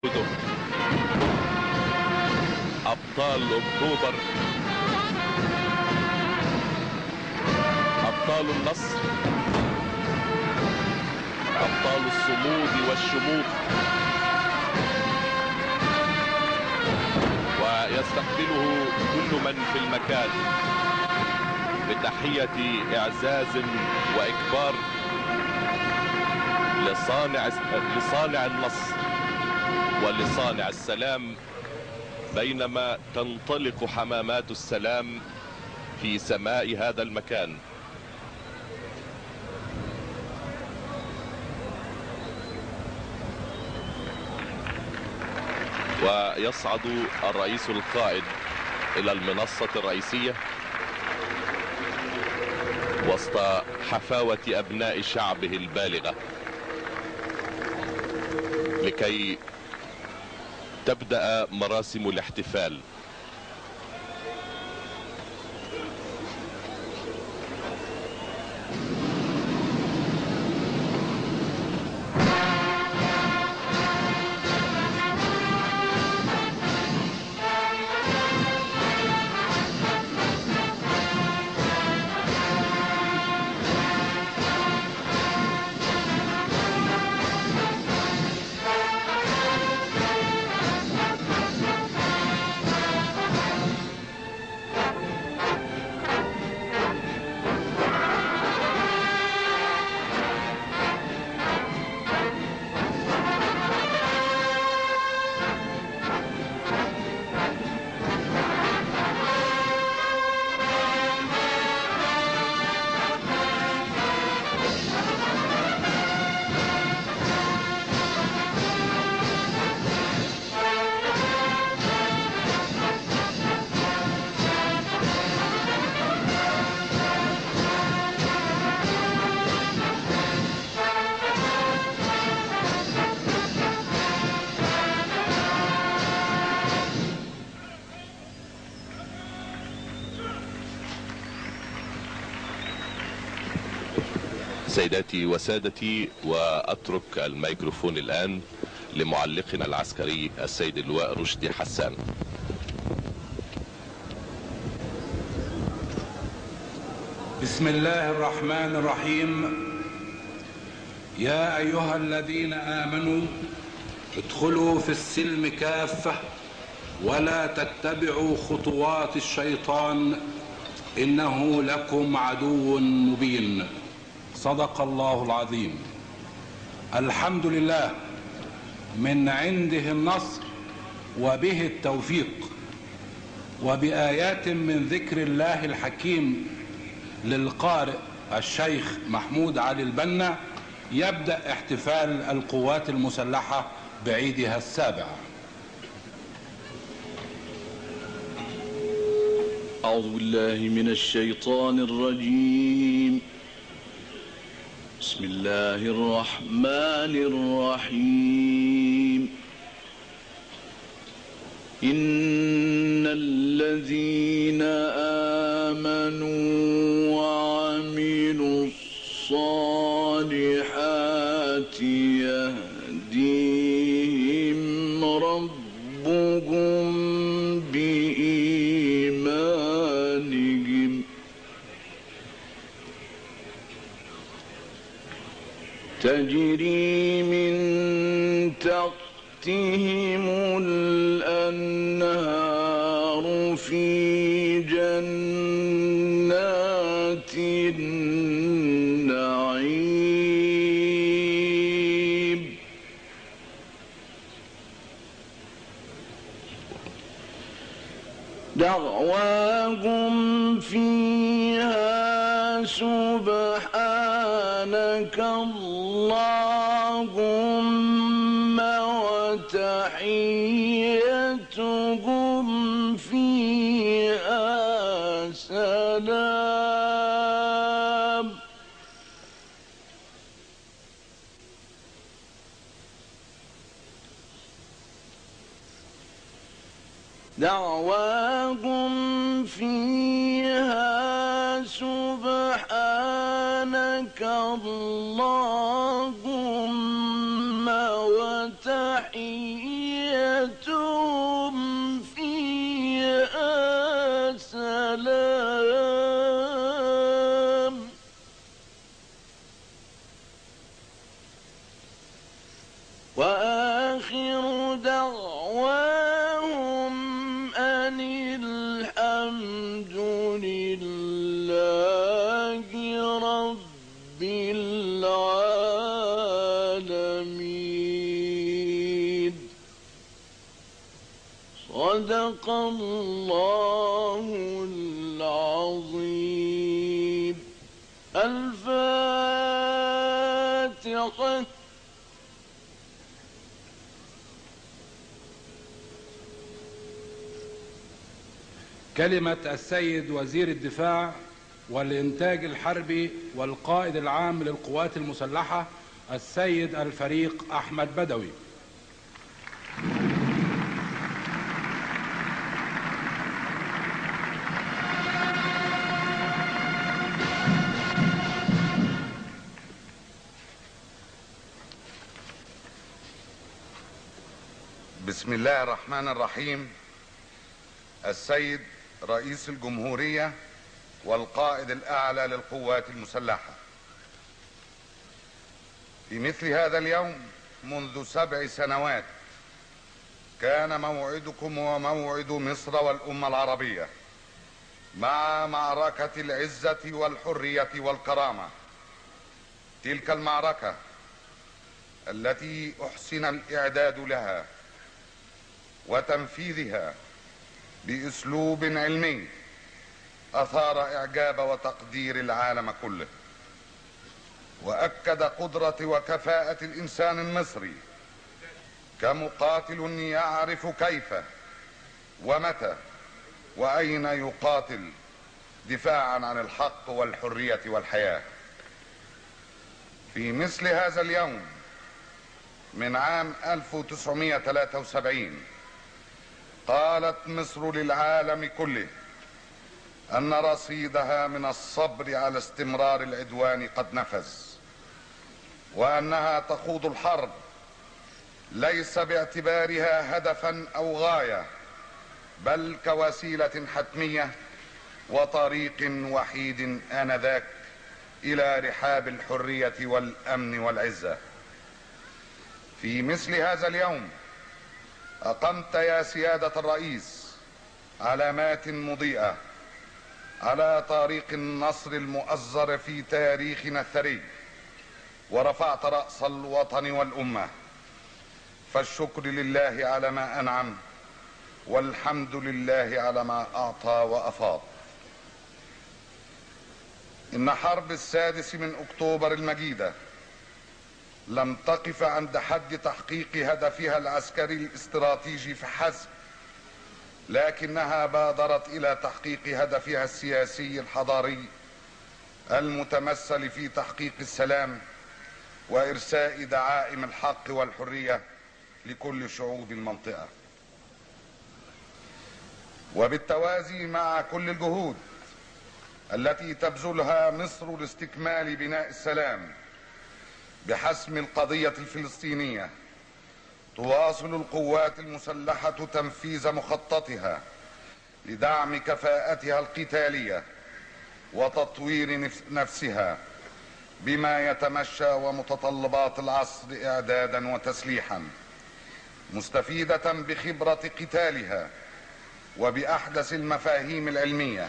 أبطال أكتوبر، أبطال النصر، أبطال الصمود والشموخ. ويستقبله كل من في المكان بتحية إعزاز وإكبار لصانع النصر ولصانع السلام، بينما تنطلق حمامات السلام في سماء هذا المكان. ويصعد الرئيس القائد إلى المنصة الرئيسية وسط حفاوة أبناء شعبه البالغة لكي تبدأ مراسم الاحتفال. سيداتي وسادتي، وأترك الميكروفون الآن لمعلقنا العسكري السيد اللواء رشدي حسان. بسم الله الرحمن الرحيم. يا أيها الذين آمنوا ادخلوا في السلم كافة ولا تتبعوا خطوات الشيطان إنه لكم عدو مبين. صدق الله العظيم. الحمد لله، من عنده النصر وبه التوفيق، وبآيات من ذكر الله الحكيم للقارئ الشيخ محمود علي البنا يبدأ احتفال القوات المسلحة بعيدها السابع. أعوذ بالله من الشيطان الرجيم. بسم الله الرحمن الرحيم. إن الذين آمنوا وعملوا الصالحات يهديهم ربهم بإيمانهم تجري من تحتهم الأنهار في جنات النعيم. دعواهم فيها سبحانك اللهم وتحيتهم فيها سلام. دعواهم فيها سبحانك اللهم وتحيتهم صدق الله العظيم. الفاتحة. كلمة السيد وزير الدفاع والإنتاج الحربي والقائد العام للقوات المسلحة السيد الفريق أحمد بدوي. بسم الله الرحمن الرحيم. السيد رئيس الجمهورية والقائد الأعلى للقوات المسلحة، في مثل هذا اليوم منذ 7 سنوات كان موعدكم وموعد مصر والأمة العربية مع معركة العزة والحرية والكرامة. تلك المعركة التي أحسن الإعداد لها وتنفيذها بأسلوب علمي أثار إعجاب وتقدير العالم كله، وأكد قدرة وكفاءة الإنسان المصري كمقاتل يعرف كيف ومتى وأين يقاتل دفاعا عن الحق والحرية والحياة. في مثل هذا اليوم من عام 1973 قالت مصر للعالم كله أن رصيدها من الصبر على استمرار العدوان قد نفذ، وأنها تخوض الحرب ليس باعتبارها هدفا أو غاية، بل كوسيلة حتمية وطريق وحيد آنذاك إلى رحاب الحرية والأمن والعزة. في مثل هذا اليوم أقمت يا سيادة الرئيس علامات مضيئة على طريق النصر المؤزر في تاريخنا الثري، ورفعت رأس الوطن والأمة، فالشكر لله على ما أنعم والحمد لله على ما أعطى وأفاض. إن حرب 6 من أكتوبر المجيدة لم تقف عند حد تحقيق هدفها العسكري الاستراتيجي فحسب، لكنها بادرت إلى تحقيق هدفها السياسي الحضاري المتمثل في تحقيق السلام وإرساء دعائم الحق والحرية لكل شعوب المنطقة. وبالتوازي مع كل الجهود التي تبذلها مصر لاستكمال بناء السلام بحسم القضية الفلسطينية، تواصل القوات المسلحة تنفيذ مخططها لدعم كفاءتها القتالية وتطوير نفسها بما يتمشى ومتطلبات العصر إعدادا وتسليحا، مستفيدة بخبرة قتالها وبأحدث المفاهيم العلمية،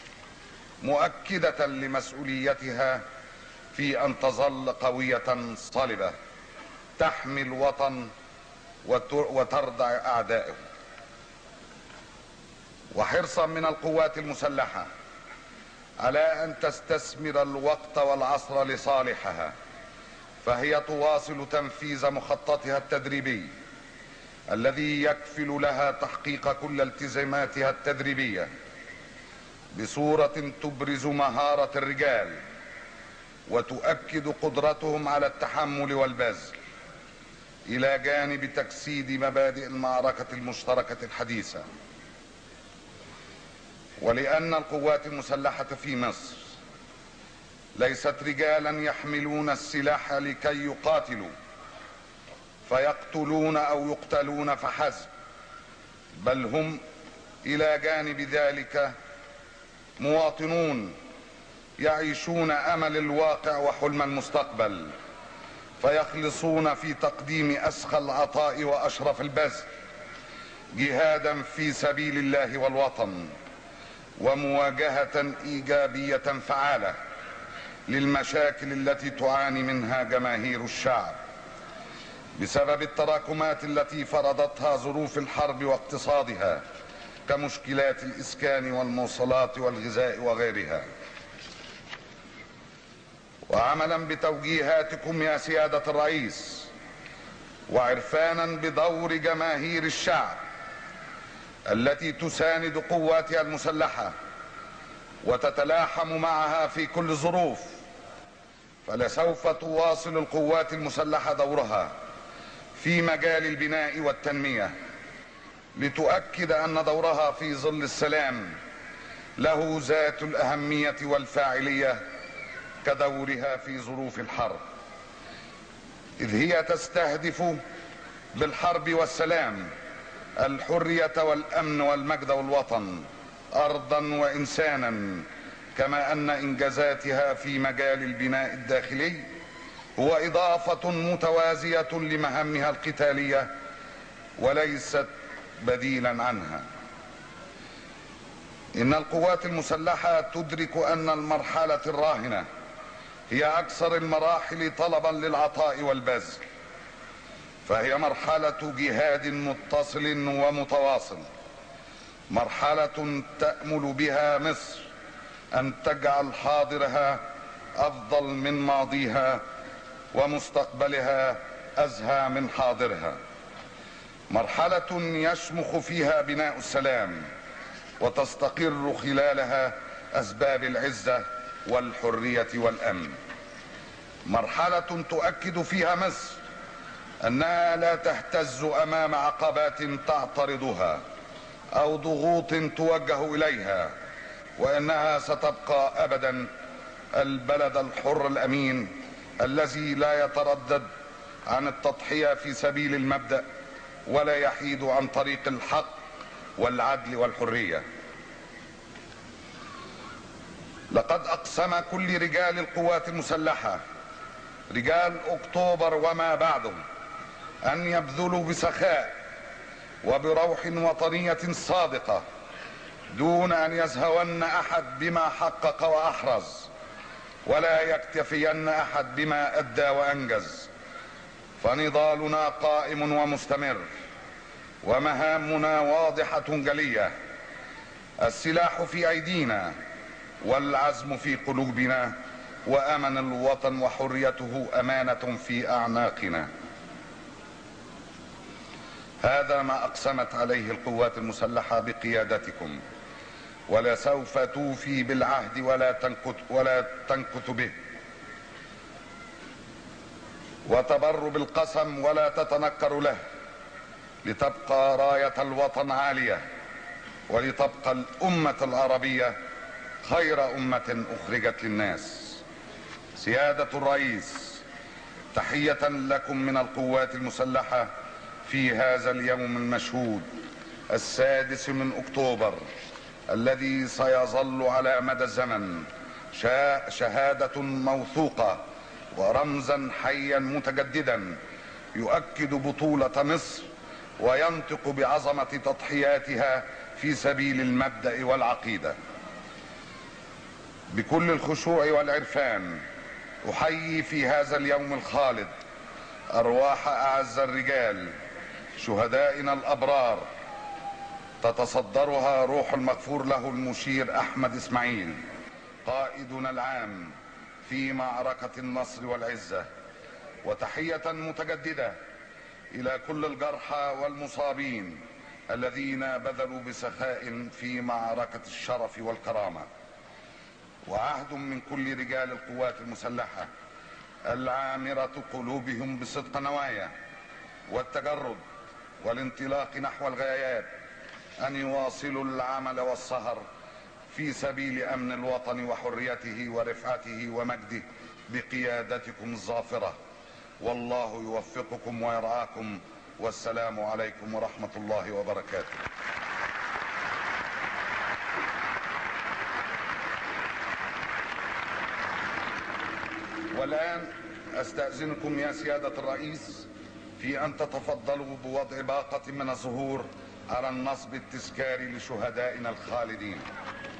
مؤكدة لمسؤوليتها في أن تظل قوية صلبة تحمي الوطن وتردع أعدائه. وحرصا من القوات المسلحة على أن تستثمر الوقت والعصر لصالحها، فهي تواصل تنفيذ مخططها التدريبي الذي يكفل لها تحقيق كل التزاماتها التدريبية بصورة تبرز مهارة الرجال وتؤكد قدرتهم على التحمل والبذل، إلى جانب تجسيد مبادئ المعركة المشتركة الحديثة. ولأن القوات المسلحة في مصر ليست رجالا يحملون السلاح لكي يقاتلوا فيقتلون أو يقتلون فحسب، بل هم إلى جانب ذلك مواطنون يعيشون أمل الواقع وحلم المستقبل، فيخلصون في تقديم أسخى العطاء وأشرف البذل جهادا في سبيل الله والوطن، ومواجهة إيجابية للمشاكل التي تعاني منها جماهير الشعب، بسبب التراكمات التي فرضتها ظروف الحرب واقتصادها كمشكلات الإسكان والمواصلات والغذاء وغيرها. وعملا بتوجيهاتكم يا سيادة الرئيس، وعرفانا بدور جماهير الشعب التي تساند قواتها المسلحة وتتلاحم معها في كل الظروف، فلسوف تواصل القوات المسلحة دورها في مجال البناء والتنمية، لتؤكد أن دورها في ظل السلام له ذات الأهمية والفاعلية كدورها في ظروف الحرب، إذ هي تستهدف بالحرب والسلام الحرية والأمن والمجد والوطن أرضا وإنسانا، كما أن إنجازاتها في مجال البناء الداخلي هو إضافة متوازية لمهامها القتالية وليست بديلا عنها. إن القوات المسلحة تدرك أن المرحلة الراهنة هي أكثر المراحل طلبا للعطاء والبذل، فهي مرحلة جهاد متصل ومتواصل، مرحلة تأمل بها مصر أن تجعل حاضرها أفضل من ماضيها ومستقبلها أزهى من حاضرها، مرحلة يشمخ فيها بناء السلام وتستقر خلالها أسباب العزة والحرية والأمن، مرحلة تؤكد فيها مصر أنها لا تهتز أمام عقبات تعترضها أو ضغوط توجه إليها، وأنها ستبقى أبدا البلد الحر الأمين الذي لا يتردد عن التضحية في سبيل المبدأ ولا يحيد عن طريق الحق والعدل والحرية. لقد أقسم كل رجال القوات المسلحة، رجال أكتوبر وما بعده، أن يبذلوا بسخاء وبروح وطنية صادقة دون أن يزهون أحد بما حقق وأحرز، ولا يكتفين أحد بما أدى وأنجز، فنضالنا قائم ومستمر ومهامنا واضحة جلية، السلاح في أيدينا والعزم في قلوبنا، وأمن الوطن وحريته أمانة في أعناقنا. هذا ما أقسمت عليه القوات المسلحة بقيادتكم، ولسوف توفي بالعهد ولا تنكت به، وتبر بالقسم ولا تتنكر له، لتبقى راية الوطن عالية، ولتبقى الأمة العربية خير أمة أخرجت للناس. سيادة الرئيس، تحية لكم من القوات المسلحة في هذا اليوم المشهود 6 أكتوبر الذي سيظل على مدى الزمن شهادة موثوقة ورمزا حيا متجددا يؤكد بطولة مصر وينطق بعظمة تضحياتها في سبيل المبدأ والعقيدة. بكل الخشوع والعرفان أحيي في هذا اليوم الخالد أرواح أعز الرجال شهدائنا الأبرار، تتصدرها روح المغفور له المشير أحمد إسماعيل قائدنا العام في معركة النصر والعزة، وتحية متجددة إلى كل الجرحى والمصابين الذين بذلوا بسخاء في معركة الشرف والكرامة. وعهد من كل رجال القوات المسلحة العامرة قلوبهم بصدق نوايا والتجرد والانطلاق نحو الغايات أن يواصلوا العمل والسهر في سبيل أمن الوطن وحريته ورفعته ومجده بقيادتكم الظافرة، والله يوفقكم ويرعاكم، والسلام عليكم ورحمة الله وبركاته. والآن أستأذنكم يا سيادة الرئيس في أن تتفضلوا بوضع باقة من الزهور على النصب التذكاري لشهدائنا الخالدين.